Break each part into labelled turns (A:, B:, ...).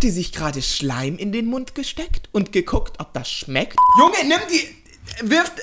A: Hat die sich gerade Schleim in den Mund gesteckt und geguckt, ob das schmeckt? Junge, nimm die... Wirft...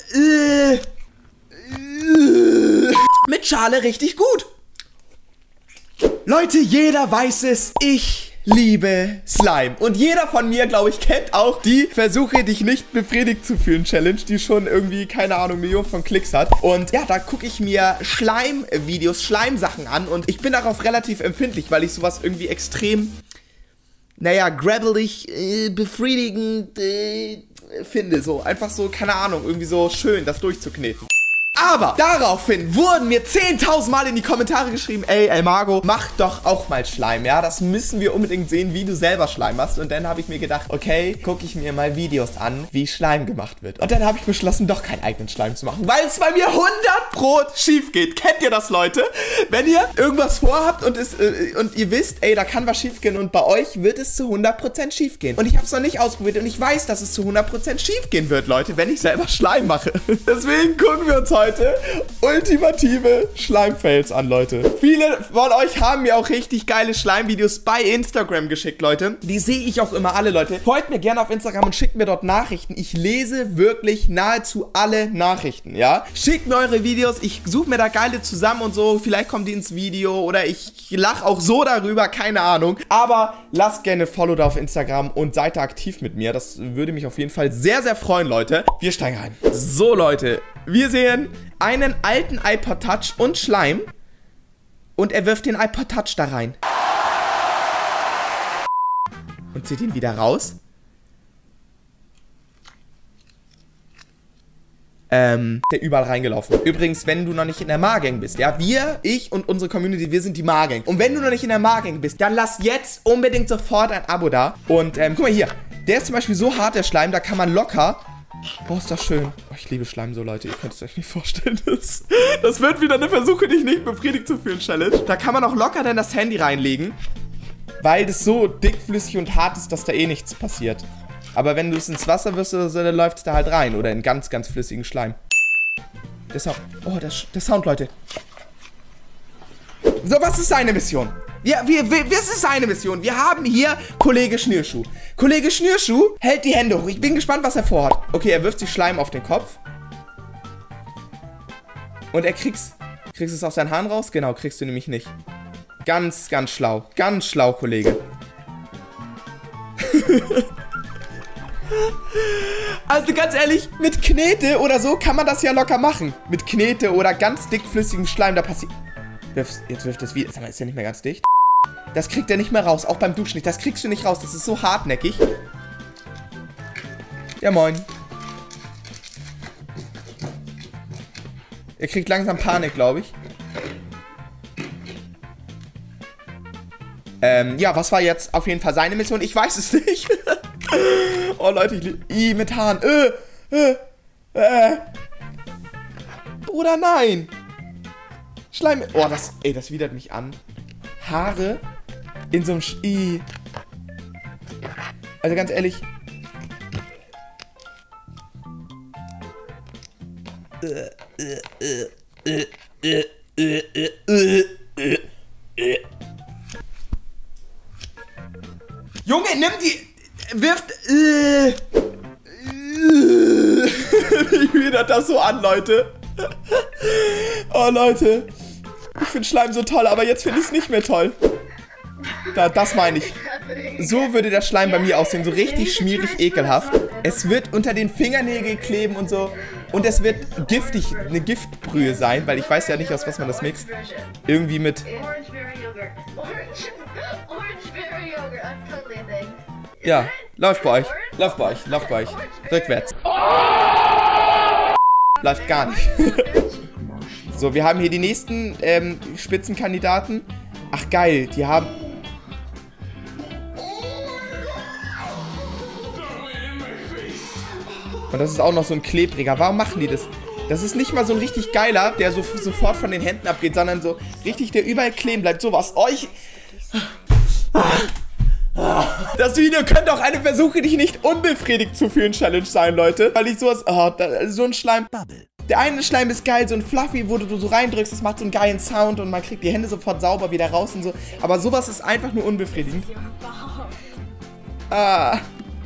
A: mit Schale richtig gut. Leute, jeder weiß es, ich liebe Slime. Und jeder von mir, glaube ich, kennt auch die Versuche, dich nicht befriedigt zu fühlen Challenge, die schon irgendwie, keine Ahnung, Millionen von Klicks hat. Und ja, da gucke ich mir Schleim-Videos, Schleimsachen an und ich bin darauf relativ empfindlich, weil ich sowas irgendwie extrem, naja, grabbelig, befriedigend finde. So, einfach so, keine Ahnung, irgendwie so schön, das durchzukneten. Aber daraufhin wurden mir 10.000 Mal in die Kommentare geschrieben, ey, Elmago, mach doch auch mal Schleim, ja? Das müssen wir unbedingt sehen, wie du selber Schleim machst. Und dann habe ich mir gedacht, okay, gucke ich mir mal Videos an, wie Schleim gemacht wird. Und dann habe ich beschlossen, doch keinen eigenen Schleim zu machen, weil es bei mir 100% schief geht. Kennt ihr das, Leute? Wenn ihr irgendwas vorhabt und ihr wisst, ey, da kann was schief gehen und bei euch wird es zu 100% schief gehen. Und ich habe es noch nicht ausprobiert und ich weiß, dass es zu 100% schief gehen wird, Leute, wenn ich selber Schleim mache. Deswegen gucken wir uns heute ultimative Schleim-Fails an, Leute. Viele von euch haben mir auch richtig geile Schleim-Videos bei Instagram geschickt, Leute. Die sehe ich auch immer alle, Leute. Folgt mir gerne auf Instagram und schickt mir dort Nachrichten. Ich lese wirklich nahezu alle Nachrichten, ja? Schickt mir eure Videos. Ich suche mir da geile zusammen und so. Vielleicht kommt die ins Video oder ich lache auch so darüber. Keine Ahnung. Aber lasst gerne Follow da auf Instagram und seid da aktiv mit mir. Das würde mich auf jeden Fall sehr, sehr freuen, Leute. Wir steigen rein. So, Leute. Wir sehen einen alten iPod Touch und Schleim. Und er wirft den iPod Touch da rein. Und zieht ihn wieder raus. Der überall reingelaufen. Übrigens, wenn du noch nicht in der Ma-Gang bist, ja, ich und unsere Community, wir sind die Ma-Gang. Und wenn du noch nicht in der Ma-Gang bist, dann lass jetzt unbedingt sofort ein Abo da. Und, guck mal hier. Der ist zum Beispiel so hart, der Schleim, da kann man locker... Boah, ist das schön. Oh, ich liebe Schleim so, Leute. Ihr könnt es euch nicht vorstellen. Das wird wieder eine Versuche, dich nicht befriedigt zu fühlen, Challenge. Da kann man auch locker dann das Handy reinlegen, weil das so dickflüssig und hart ist, dass da eh nichts passiert. Aber wenn du es ins Wasser wirst, dann läuft es da halt rein. Oder in ganz, ganz flüssigen Schleim. Der Sound. Oh, der Sound, Leute. So, was ist seine Mission? Was ist seine Mission? Wir haben hier Kollege Schnürschuh. Kollege Schnürschuh hält die Hände hoch. Ich bin gespannt, was er vorhat. Okay, er wirft sich Schleim auf den Kopf. Und er kriegst es aus seinen Haaren raus? Genau, kriegst du nämlich nicht. Ganz, ganz schlau. Ganz schlau, Kollege. Also ganz ehrlich, mit Knete oder so kann man das ja locker machen. Mit Knete oder ganz dickflüssigem Schleim, da passiert... Jetzt wirft das wieder. Sag mal, ist ja nicht mehr ganz dicht. Das kriegt er nicht mehr raus. Auch beim Duschen nicht. Das kriegst du nicht raus. Das ist so hartnäckig. Ja, moin. Er kriegt langsam Panik, glaube ich. Ja, was war jetzt auf jeden Fall seine Mission? Ich weiß es nicht. Oh, Leute, ich liebe... mit Haaren. Bruder, nein. Schleim... Oh, das widert mich an. Haare in so einem... Also ganz ehrlich... Junge, nimm die... Wirft... Wie widert das so an, Leute? Oh, Leute. Ich finde Schleim so toll, aber jetzt finde ich es nicht mehr toll. Das meine ich. So würde der Schleim bei mir aussehen. So richtig schmierig, ekelhaft. Es wird unter den Fingernägeln kleben und so. Und es wird giftig, eine Giftbrühe sein, weil ich weiß ja nicht, aus was man das mixt. Irgendwie mit... Ja, läuft bei euch. Läuft bei euch. Läuft bei euch. Rückwärts. Läuft gar nicht. So, wir haben hier die nächsten Spitzenkandidaten. Ach, geil. Die haben... Und das ist auch noch so ein klebriger. Warum machen die das? Das ist nicht mal so ein richtig geiler, der so sofort von den Händen abgeht, sondern so richtig, der überall kleben bleibt. Sowas. Euch... Das Video könnte auch eine Versuche, dich nicht unbefriedigt zu fühlen Challenge sein, Leute. Weil ich sowas... Oh, so ein Schleim... Der eine Schleim ist geil, so ein Fluffy, wo du so reindrückst, das macht so einen geilen Sound und man kriegt die Hände sofort sauber wieder raus und so. Aber sowas ist einfach nur unbefriedigend. Ah.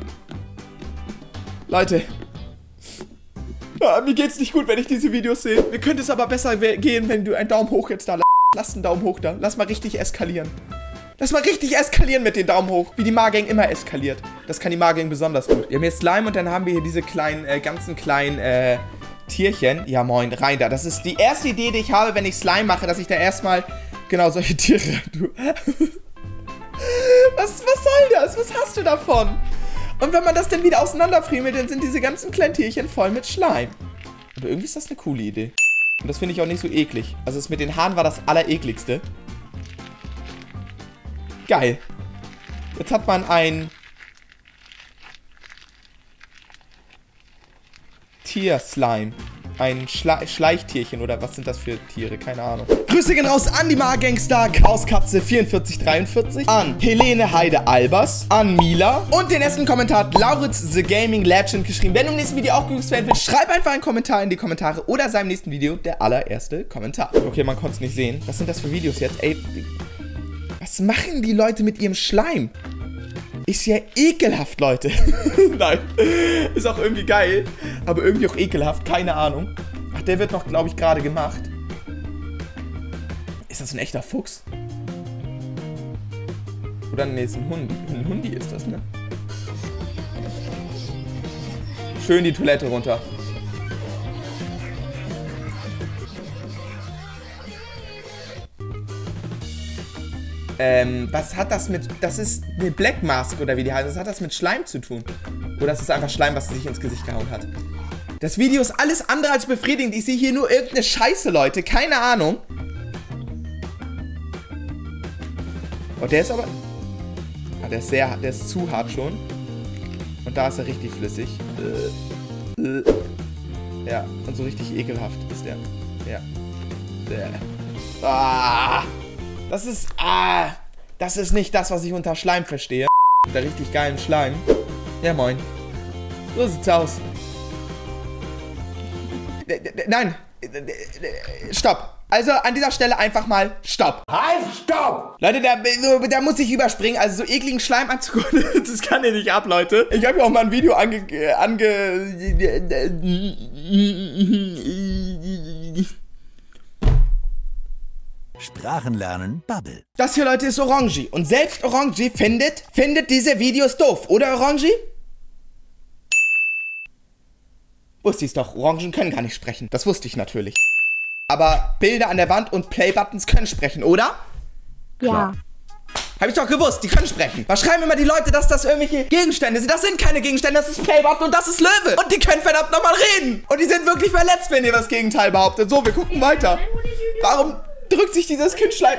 A: Leute. Mir geht's nicht gut, wenn ich diese Videos sehe. Mir könnte es aber besser gehen, wenn du einen Daumen hoch jetzt da lässt. Lass einen Daumen hoch da. Lass mal richtig eskalieren. Lass mal richtig eskalieren mit den Daumen hoch. Wie die Margang immer eskaliert. Das kann die Margang besonders gut. Wir haben hier Slime und dann haben wir hier diese kleinen, ganzen kleinen, Tierchen. Ja, moin, rein da. Das ist die erste Idee, die ich habe, wenn ich Slime mache, dass ich da erstmal genau solche Tiere rein tue. Was soll das? Was hast du davon? Und wenn man das dann wieder auseinanderfriemelt, dann sind diese ganzen kleinen Tierchen voll mit Schleim. Aber irgendwie ist das eine coole Idee. Und das finde ich auch nicht so eklig. Also das mit den Haaren war das Allerekligste. Geil. Jetzt hat man ein Tier-Slime. Ein Schleichtierchen oder was sind das für Tiere? Keine Ahnung. Grüße gehen raus an die Margangster, Chaoskatze 4443, an Helene Heide Albers, an Mila und den ersten Kommentar hat Lauritz The Gaming Legend geschrieben. Wenn du im nächsten Video auch gegrüßt werden willst, schreib einfach einen Kommentar in die Kommentare oder sei im nächsten Video der allererste Kommentar. Okay, man konnte es nicht sehen. Was sind das für Videos jetzt? Ey, was machen die Leute mit ihrem Schleim? Ist ja ekelhaft, Leute. Nein, ist auch irgendwie geil, aber irgendwie auch ekelhaft, keine Ahnung. Ach, der wird noch, glaube ich, gerade gemacht. Ist das ein echter Fuchs? Oder nee, ist ein Hundi. Ein Hundi ist das, ne? Schön die Toilette runter. Was hat das mit... Das ist eine Black Mask oder wie die heißt. Was hat das mit Schleim zu tun? Oder ist es einfach Schleim, was sie sich ins Gesicht gehauen hat? Das Video ist alles andere als befriedigend. Ich sehe hier nur irgendeine Scheiße, Leute. Keine Ahnung. Oh, der ist aber... Ah, der ist zu hart schon. Und da ist er richtig flüssig. Ja, und so richtig ekelhaft ist der. Ja. Ah! Das ist nicht das, was ich unter Schleim verstehe. Der richtig geilen Schleim. Ja, moin. So sieht's aus. Nein. Stopp. Also an dieser Stelle einfach mal Stopp. Halt, Stopp! Leute, da muss ich überspringen. Also so ekligen Schleim anzugucken, das kann ich nicht ab, Leute. Ich habe ja auch mal ein Video
B: Sprachenlernen Bubble.
A: Das hier, Leute, ist Orangi. Und selbst Orangi findet diese Videos doof. Oder, Orangi? Wusste ich's doch. Orangen können gar nicht sprechen. Das wusste ich natürlich. Aber Bilder an der Wand und Playbuttons können sprechen, oder?
C: Ja.
A: Klar. Hab ich doch gewusst, die können sprechen. Was schreiben immer die Leute, dass das irgendwelche Gegenstände sind? Das sind keine Gegenstände, das ist Playbutton und das ist Löwe. Und die können verdammt nochmal reden. Und die sind wirklich verletzt, wenn ihr das Gegenteil behauptet. So, wir gucken weiter. Warum drückt sich dieses Kind Schleim?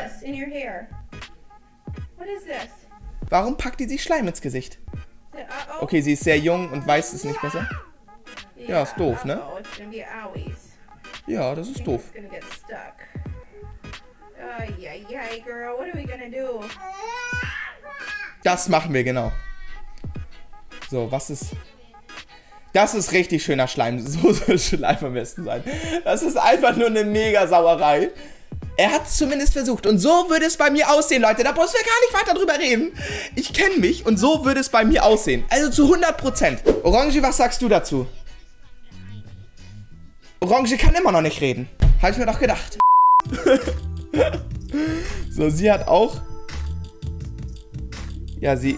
A: Warum packt die sich Schleim ins Gesicht? Okay, sie ist sehr jung und weiß es nicht besser. Ja, ist doof, ne? Ja, das ist doof. Das machen wir, genau. So, was ist... Das ist richtig schöner Schleim. So soll Schleim am besten sein. Das ist einfach nur eine mega Sauerei. Er hat es zumindest versucht. Und so würde es bei mir aussehen, Leute. Da brauchst du ja gar nicht weiter drüber reden. Ich kenne mich und so würde es bei mir aussehen. Also zu 100%. Orange, was sagst du dazu? Orange kann immer noch nicht reden. Habe ich mir doch gedacht. So, sie hat auch... Ja, sie...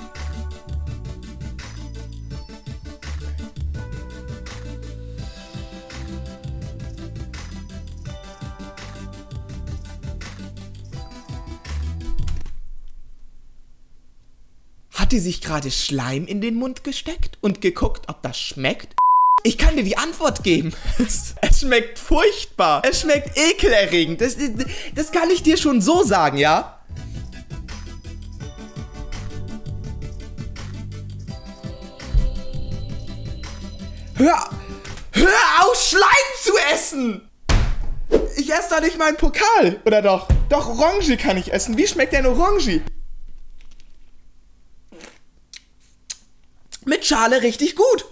A: Hat die sich gerade Schleim in den Mund gesteckt und geguckt, ob das schmeckt? Ich kann dir die Antwort geben. Es schmeckt furchtbar. Es schmeckt ekelerregend. Das kann ich dir schon so sagen, ja? Hör auf, Schleim zu essen! Ich esse doch nicht mal einen Pokal, oder doch? Doch, Orange kann ich essen. Wie schmeckt denn Orange? Mit Schale richtig gut.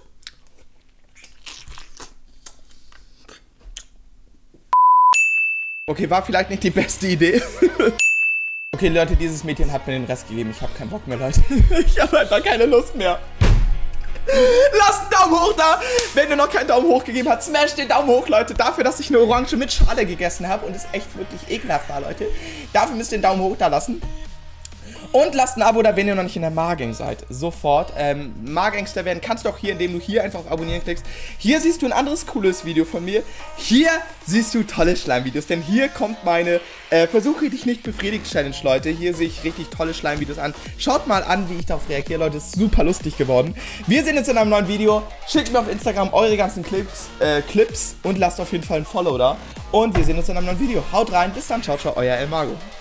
A: Okay, war vielleicht nicht die beste Idee. Okay, Leute, dieses Mädchen hat mir den Rest gegeben. Ich habe keinen Bock mehr, Leute. Ich habe einfach keine Lust mehr. Lasst einen Daumen hoch da, wenn ihr noch keinen Daumen hoch gegeben habt. Smash den Daumen hoch, Leute, dafür, dass ich eine Orange mit Schale gegessen habe und es echt wirklich ekelhaft war, Leute. Dafür müsst ihr den Daumen hoch da lassen. Und lasst ein Abo da, wenn ihr noch nicht in der Margang seid. Sofort. Margangster werden kannst du auch hier, indem du hier einfach auf Abonnieren klickst. Hier siehst du ein anderes cooles Video von mir. Hier siehst du tolle Schleimvideos. Denn hier kommt meine Versuche dich nicht befriedigt Challenge, Leute. Hier sehe ich richtig tolle Schleimvideos an. Schaut mal an, wie ich darauf reagiere, Leute. Ist super lustig geworden. Wir sehen uns in einem neuen Video. Schickt mir auf Instagram eure ganzen Clips und lasst auf jeden Fall ein Follow da. Und wir sehen uns in einem neuen Video. Haut rein. Bis dann. Ciao, ciao. Euer Elmago.